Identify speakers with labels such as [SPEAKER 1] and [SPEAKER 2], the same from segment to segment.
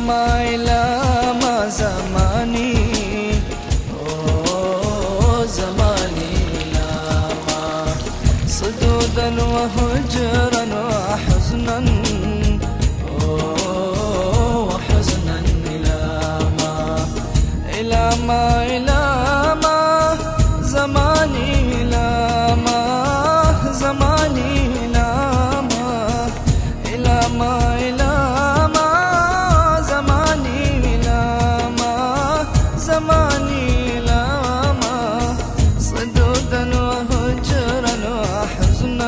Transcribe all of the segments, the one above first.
[SPEAKER 1] إلى ما زماني زماني إلى ما صدودا وهجرا وحزنا وحزنا إلى ما زماني إلى ما زماني إلى ما زماني إلى ما زماني إلى ما صدودا وهجرا وحزنا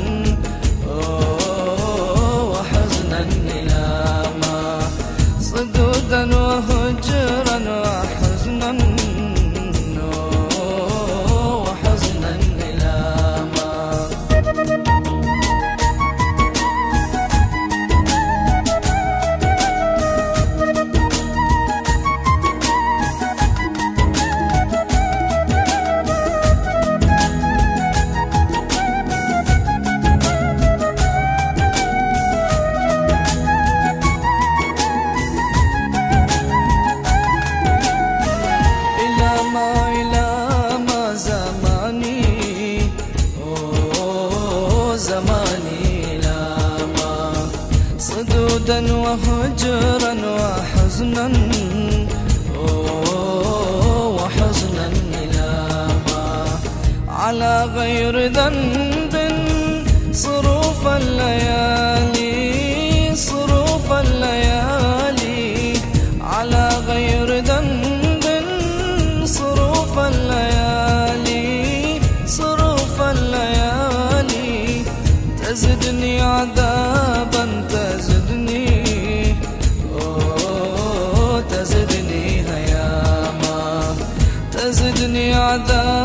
[SPEAKER 1] وحزنا إلى ما صدودا وهجرا وحزنا وحزنا إلى ما زماني إلى ما صدودا وهجرا وحزنا وحزنا إلى ما على غير ذنب صروف الليالي صروف الليالي على غير ذنب صروف الليالي صروف الليالي تزدني عذابا تزدني تزدني هياما تزدني عذابا